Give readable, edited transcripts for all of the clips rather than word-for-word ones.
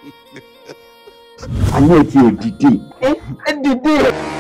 Ayé ti ò dìde. Ẹ dìde.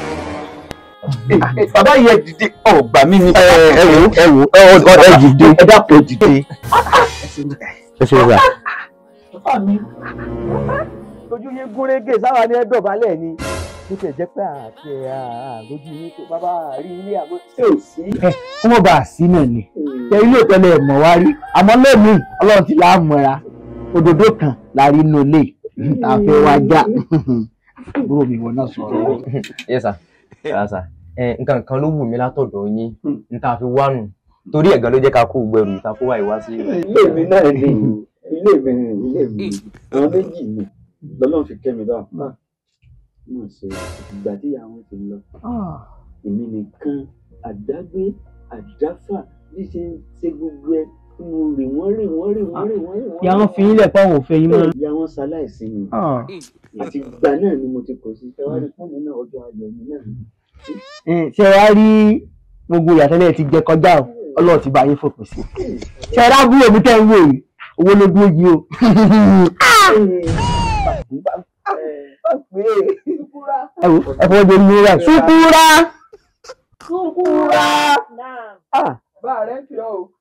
Bàbá yẹ dìde. Gbà mí ni. Ẹ wò dìde. Ẹ dákun dìde. Ẹ ṣe wà. Bàbá mi. Ojú yín gúnrégé sáwà ní ẹ̀dọ̀ balẹ̀ ni. Bó ṣe jẹ́ pé àti lójú yín tó bàbá rí ilé àmọ́ tí ò sí. Kó mọ̀ bá a sí náà ni. Ṣé ilé ìtọ́lẹ̀ mọ̀ wá rí? Àmọ́ lónìí Ọlọ́run ti là á mọ̀ra. Òdòdó kan la rí inú ilé. Ta fẹ́ wá já. Búrò mi wọ̀ náà sọ̀rọ̀. Yes sir. Yes sir. Nǹkan kan ló wù mí látọ̀dọ̀ yín. N ta fi wá nù. Torí ẹ̀gán ló jẹ́ ká kó gbẹrù ta kó wá ìwá sí. Ilé mi náà ni ilé mi. Àwọn méjì ni lọ́lọ́run fi kẹ́ mi bá. Mo ṣe ìgbà tí àwọn ti lọ. Èmi nìkan àdágbé àdáfà bí ṣe ń ṣe gbogbo ẹ mo rìn wọ́n. Ìyá wọn fi yín lẹ̀ fáwọn òfin yín mọ́. Ìyá wọn ṣaláìsí mi. Àti ìgbà náà ni mo ti kọ̀ sí. Ẹ wá rí fóònù náà ọjọ́ ayọ̀ mi náà. Ṣé wàá rí gbogbo ìyàtọ̀lẹ̀ ti jẹ kọjá o? Ọlọ́run ti bá yín fòpin sí. Ṣé ẹ rábúrò mi tẹ́ ń wò yìí? Owó ló dúró yìí o. Ẹ fọwọ́ jẹ́ ní rẹ̀. Ṣùkúrà. Bá rẹ̀ fi ọ́ o.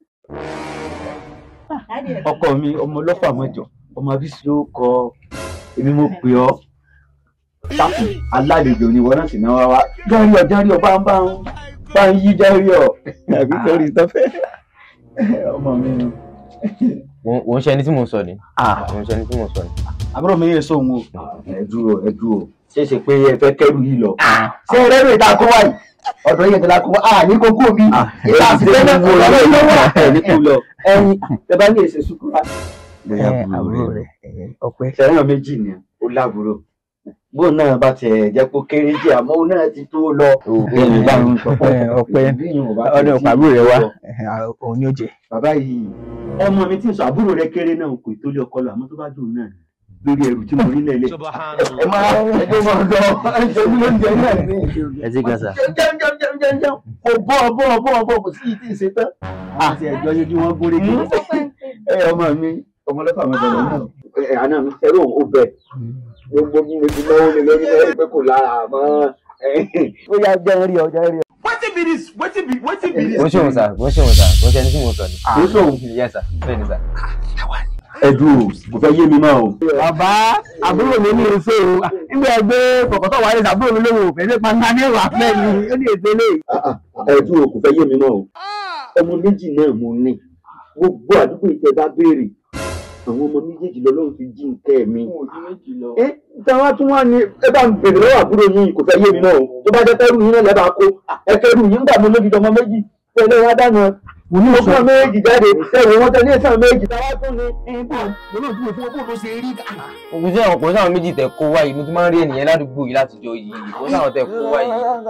Ọkọ mi ọmọ ọlọ́fà mọ́jọ ọmọ abísí ló kọ èmi mo pè ọ́ sáfù alálejò ni wọ́n náà sì náà wá járí ọ bá ń yí járí ọ àbí torí tọ́fẹ́ ọmọ mi ni. Wọ́n ṣe ẹni tí mo sọ ni. Wọ́n ṣe ẹni tí mo sọ ni. Àbúrò mi yẹ sóhun o. Ẹ dúró ṣe pé ẹ fẹ́ kẹ́rù yìí lọ. Ṣé ẹ rẹ́rìn ìta kó wáyé ọ̀dọ̀ yẹn tẹ̀lé akọ́wọ́ ní kókó mi ìta àtìlẹ́ náà ọ̀dọ̀ yẹn lọ́wọ́ ní kú lọ ẹyin ẹ bá ní èsè ṣùkúrà. Àbúrò rẹ̀ ọpẹ́. Ṣẹ̀rán méjì ni ó lábúrò bóun náà bá tiẹ̀ jẹ́ kó kéré jẹ́ àmọ́ òun náà ti tó lọ. Ọpẹ́ ọdún àbúrò rẹ̀ wá òun ni ó jẹ. Bàbá yìí ọmọ mi tí ń sọ àbúrò rẹ̀ kéré náà kò tó lé ọkọ lọ àmọ́ tó bá dùn náà lórí ẹrù tí mo rí lẹ́lẹ̀. Ẹ máa ẹjọ́ máa lọ ẹjọ́ mi ló ń jẹ náà ní. Ẹ ti gbà sá. Jẹun kò bọ́ kò sí ìtì ìṣe tán. Àti ẹ̀jọ́ yóò wọ́n gbórí kí. Ọmọ mi ọmọ lọ́fà máa bẹ̀rẹ̀ náà. Àná mi ẹ̀rọ ò bẹ̀. Gbogbo bí mo ti náwó lé lórí ẹ̀rí pé kò lára àmọ́. Ó yá jẹ́ rí ọ. Wetin be this? Wọ́n ṣe òun sá. Wọ́n ṣe ẹni tí mo sọ ni. Wọ́n ṣe òun. Yes sir. Bẹ́ẹ̀ ni sá. Ẹ̀dùn kò fẹ́ yé mi mọ́ o. Bàbá àbúrò mi ní èso o. Nígbà ẹgbẹ́ kọ̀kọ́tọ̀ wáyé àbúrò mi lówó òfin ṣe pàǹtà ní ìwà fẹ́ ni ó ní èso lè. Ẹ̀dùn kò fẹ́ yé mi mọ́ o. Ọmọ méjì náà mo ní. Gbogbo àdúgbò ìtẹ́ bá béèrè. Àwọn ọmọ méjèèjì lọ́lọ́run fi jí nǹkẹ́ mi. Táwa tún wá ní ẹ bá ń bèrè lọ́wọ́ àbúrò yín kò fẹ́ yé mi náà o. Tó bá jẹ́ kẹ́rù yín náà lẹ́bàá kó. Ẹ kẹ́rù yín gbà mọ́ lójú ọmọ méjì. Tẹ́lẹ̀ wá dáná. Mo ní ọgbọ́n méjì jáde ẹ̀wọ̀n wọn tẹ́lẹ̀ ẹ̀sán méjì táwa tún ní ìbò lọ́nà tí mo fún ọgbọ́n ṣe rí. Ògùn sí àwọn ọkùnrin sáwọn méjì tẹ kó wáyé mo ti máa ń rí ènìyàn ládùúgbò yìí látijọ́ yìí kó sáwọn tẹ kó wáyé.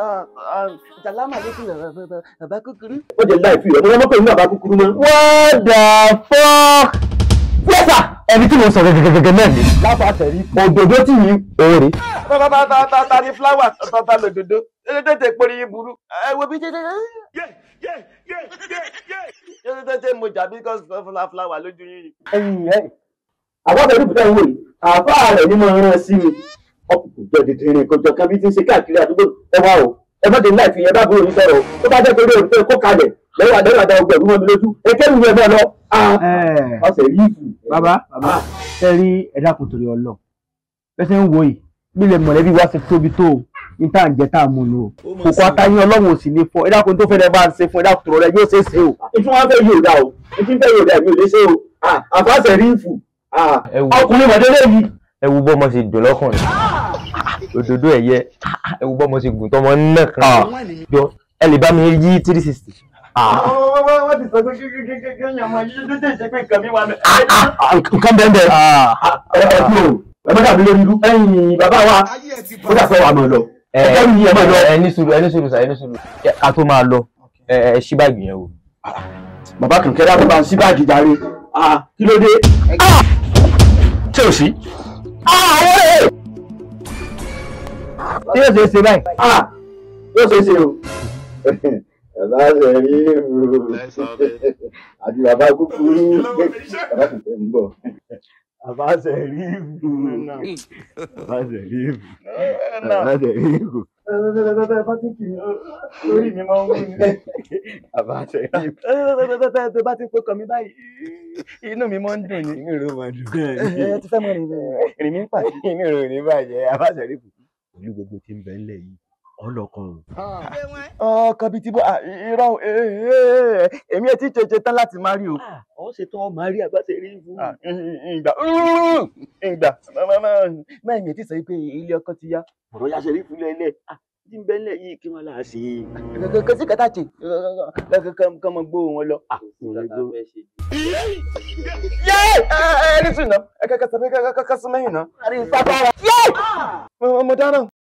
Jàlámà ló kún bàbá kúkúrú. Ó jẹ láì fi ọmọ ọmọ pẹ̀lú bàbá kúkúrú mọ́. What the fuck? Yẹ́sà ẹni tí mo sọ gẹ́gẹ́gẹ́gẹ́ náà ni. Láfa tẹ̀rí òdòdó tí yìí òòrè. Ta ni fúláwà ta lòdòdó tètè pé orí burú. Ẹ wo bí tètè mo jà bí fúláwà lójú yín. Àwọn ọ̀dọ́ ìbùdó ìwé àbá rẹ̀ ni mo rán sí mi. Ọkùnrin jọ dìde rìn kọjọ kan bí ti ń ṣe káàkiri àdúgbò ẹ wá o. Ẹ má dé láì fi yẹn bá búrò yín sọ̀rọ̀. Tó bá jẹ́ pé orí òrùn kó kalẹ̀ lẹ́wà àdá ọgbẹ̀rún mọ́ mi lójú. Ẹ kẹ́rù yẹn náà lọ. Ọ̀sẹ̀ rí ìfù. Bàbá ẹ rí ẹ̀dá kò torí ọlọ. Bẹ́sẹ̀ ń wo yìí bí lè mọ̀lẹ́bí wá ṣe tóbi tó o. Ní tá à ń jẹ tá à mú lò. Kòkó atayín Ọlọ́run ò sì ní fọ. Ẹ̀dá kan tó fẹ́ lẹ́ bá ń ṣe fún ẹ̀dá kò tòrọ̀ rẹ yóò ṣe é ṣe o. Ìfún wa fẹ́ yóò dá o. Ìfún fẹ́ yóò dá mi ò lè ṣe o. Àfáàṣẹ rí ìfù. Ọkùnrin mọ̀dẹ́lẹ́ yìí. Ẹ wo bọ́mọ ṣe dùn lọ́kùnrin. Òdòdó ẹ̀yẹ. Ẹ wo bọ́mọ ṣe gùn tọmọ náà kan. Jọ ẹ lè bá mi yí 360. Wọ́n ti sọ pé kékeré ọmọ yìí ló dé ṣe pé nǹkan mi wà mẹ́. Nǹkan bẹ́ẹ̀ bẹ́ẹ̀. Ẹ má dàbí lórí irú. Ẹ̀yin bàbá wa ó dà fẹ́ wà mọ̀ lọ. Ẹni sùúrù sà ẹni sùúrù ká tó máa lọ ṣí báàgì yẹn o. Bàbá kan kẹ́rẹ́ àbúrò bá ń ṣí báàgì jàre. Kí ló dé? Ṣé o sí? Ṣé yóò ṣe é ṣe báyìí? Yóò ṣe é ṣe o. Bàbá ṣe rí ìrù àti bàbá kúkúrú bàbá kò fẹ́ ń bọ̀. àbáṣe rí ìbò àbáṣe rí ìbò àbáṣe rí ìbò. bá ti kì í lórí mi máa ń wú ni. àbáṣe rí ìbò. bá ti pé kàn mí báyìí inú mi máa ń dùn ni. inú rẹ máa dùn. ẹ ti fẹ́ mọ rìn mí pàdé. inú rẹ ò ní bàjẹ́ àbáṣe rí ìbò. pẹ̀lú gbogbo tí ń bẹ ńlẹ̀ yìí ọlọ́kan o. ọkàn bíi ti bọ́ irọ́ èmi ẹ̀ tí ṣe tán láti má rí o. ọ ṣe tán ọmọ rí àbáṣe rí ìbò. ìgbà mẹ́rin ti sọ pé ilé ọkọ ti yá ọ̀rọ̀ yá ṣe rí fúnlẹ̀ ilé tí ń bẹ́ ńlẹ̀ yìí kí wọ́n là á ṣe é. kò sí kàtà ṣe kàn mọ́ gbó wọn lọ. ẹni sùn náà ẹ kẹ́kẹ́ sọ pé kẹ́kẹ́ sún mẹ́yìn náà. mo dáná.